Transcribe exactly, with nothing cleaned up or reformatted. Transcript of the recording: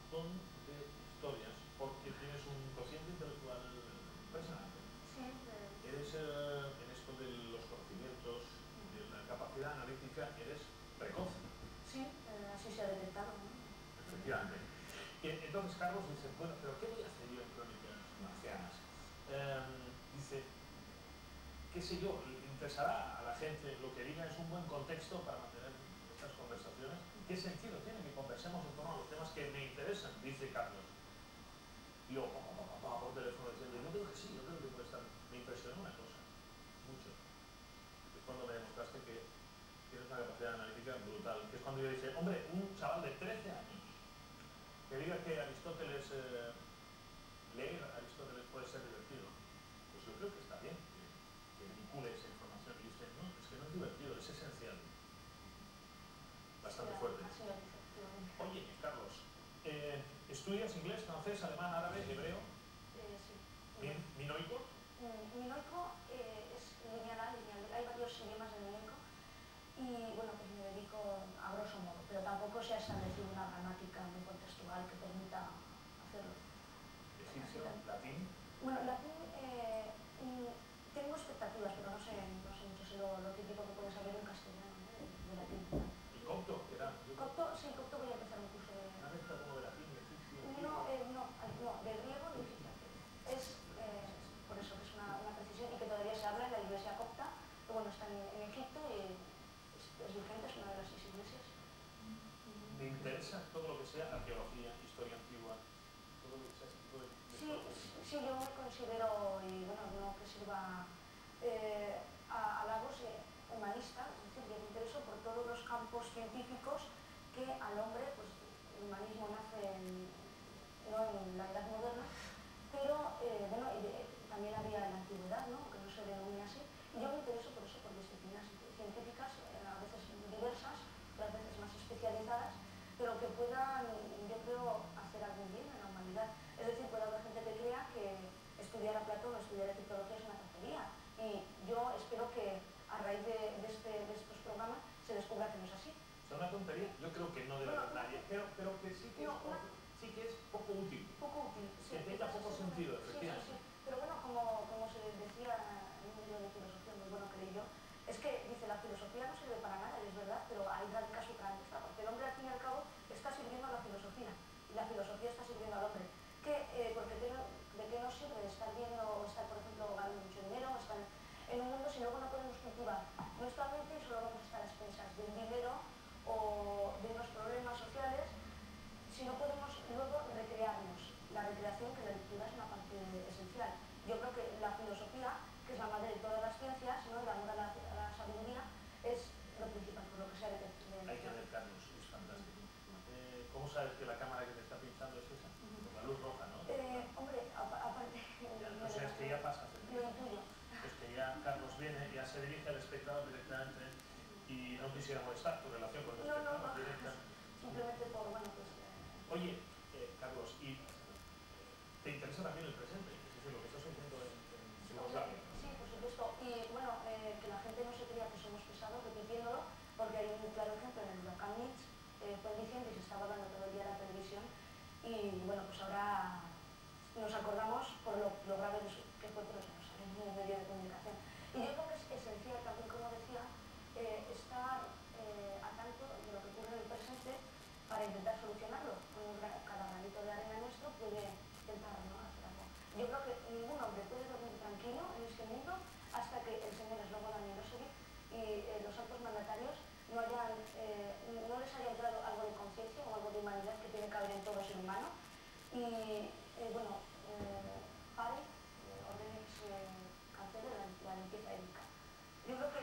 montón de historias porque tienes un cociente intelectual impresionante. Sí, eh, Eres, eh, en esto de los conocimientos, de la capacidad analítica, eres precoz. sí, eh, así se ha detectado, ¿no? Efectivamente. Y entonces Carlos dice, bueno, pero ¿qué voy a hacer yo en Crónicas Marcianas? Eh, dice, qué sé yo, le interesará a la gente lo que diga, es un buen contexto para mantener estas conversaciones. ¿Qué sentido tiene que conversemos en torno a los temas que me interesan? Dice Carlos. Y yo, pa, pa, pa, pa, por teléfono diciendo, yo creo que sí, yo creo que puede estar. Me impresionó una cosa, mucho. Es cuando me demostraste que tienes una capacidad analítica brutal. Que es cuando yo dije, hombre, un chaval de trece años que diga que Aristóteles, eh, leer a Aristóteles puede ser divertido, pues yo creo que está bien que, que vincule esa información. Y usted, no, es que no es divertido, es esencial. Bastante Sí, fuerte. así lo dice, efectivamente. Oye, Carlos, eh, ¿estudias inglés, francés, alemán, árabe, hebreo? Eh, sí. Min, ¿Minoico? Mm, Minoico eh, es lineal A, lineal B. Hay varios idiomas de minoico y, bueno, pues me dedico a grosso modo, pero tampoco se ha establecido una gramática muy contextual que permita hacerlo. Egipcio, latín. Bueno, latín, eh, mm, tengo expectativas, pero no sé, no sé mucho, sé lo, lo típico que puedes saber en castellano, ¿no? de, de latín. ¿Y copto? ¿Qué tal? Copto, sí, copto voy a empezar un curso de... Una mezcla como de latín, de egipcio. No, eh, no, no, de griego ni egipcio. Es, eh, por eso que es una, una precisión y que todavía se habla en la iglesia copta, que bueno, está en, en Egipto y es, es vigente, es una de las seis iglesias. Me interesa todo lo que sea arqueología, historia antigua, todo lo que sea este tipo de... de Sí, sí, yo me considero, y bueno, no que sirva eh, a, a la voz eh, humanista, es decir, yo me intereso por todos los campos científicos que al hombre, pues el humanismo nace en, no en la edad moderna, pero eh, bueno, y de, también había en la antigüedad, ¿no? Aunque no se denomina así, y yo me intereso por eso, por disciplinas científicas, eh, a veces diversas, otras veces más especializadas, pero que puedan, yo creo, hacer algún bien en la humanidad. Es decir, puede haber gente que crea que estudiar a Platón o estudiar egiptología es una tontería, y yo espero que a raíz de, de, este, de estos programas se descubra que no es así. ¿Es una tontería? Yo creo que no debe haber nadie, pero, pero que sí que, no, es, una, sí que es poco útil. Poco útil, sí. Que tenga poco sentido, efectivamente. Sí, sí, sí. Pero bueno, como, como se decía en un libro de filosofía muy bueno que leí yo, es que dice, la filosofía no sirve para nada, y es verdad, pero ahí radica su grandeza, porque el hombre al fin y al cabo está sirviendo a la filosofía, y la filosofía está sirviendo al hombre. Que, eh, porque de, de qué nos sirve estar viendo o estar, por ejemplo, ganando mucho dinero, o estar en un mundo si luego no podemos cultivar nuestra mente y solo vamos a estar a expensas del dinero o de unos problemas sociales, si no podemos luego recrearnos. La recreación, que la lectura es una parte esencial. Yo creo que la filosofía, que es la madre de todas las ciencias, ¿no? El amor a la, a la sabiduría, es lo principal, por lo que sea de, de... Hay que ver, Carlos, es fantástico. Eh, ¿Cómo sabes que la cámara que te está pinchando es esa? Con la luz roja, ¿no? Eh, hombre, aparte... Ya, o sea, es que ya pasa. Lo intuyo. Es que ya Carlos viene, ya se dirige al espectador directamente y no quisiera molestar tu relación con el no, espectador no, no. directa. Simplemente por, bueno, pues... Eh... Oye, eh, Carlos, ¿y te interesa también el presente? Es decir, lo que estás haciendo en, en Yugoslavia. Sí, por supuesto. Y bueno, eh, que la gente no se crea que somos pesados repitiéndolo, porque hay un claro ejemplo en el huracán Mitch, eh, fue en diciembre y se estaba hablando todo el día en la televisión, y bueno, pues ahora nos acordamos por lo, lo grave que fue, pero no sabemos en un medio de comunicación. Y yo creo que es esencial también, como decía, eh, estar eh, a tanto de lo que ocurre en el presente para intentar solucionarlo. Con cada granito de arena nuestro puede intentar, ¿no?, hacer algo. Yo creo que ningún hombre puede dormir tranquilo en este mundo hasta que el señor Slobodan Milosevic y eh, los altos mandatarios no, hayan, eh, no les haya entrado algo de conciencia o algo de humanidad que tiene que haber en todo ser humano. Y eh, bueno, eh, pare, eh, ordene que se cancele la, la limpieza étnica. Yo creo que